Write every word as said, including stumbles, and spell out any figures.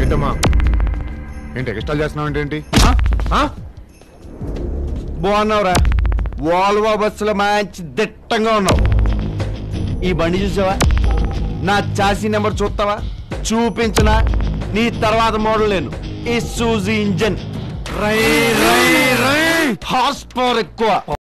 ఏంటమ్మా ఏంటి ఎక్స్ట్రా చేస్తున్నావు ఏంటి? బాగున్నావురా, వాల్వో బస్సులో మంచి దిట్టంగా ఉన్నావు. ఈ బండి చూసావా? నా చాసీ నెంబర్ చూస్తావా? చూపించనా? నీ తర్వాత మోడల్ లేను. ఈ సూజీ ఇంజన్, రై రై రై హార్స్ పవర్ ఎక్కువ.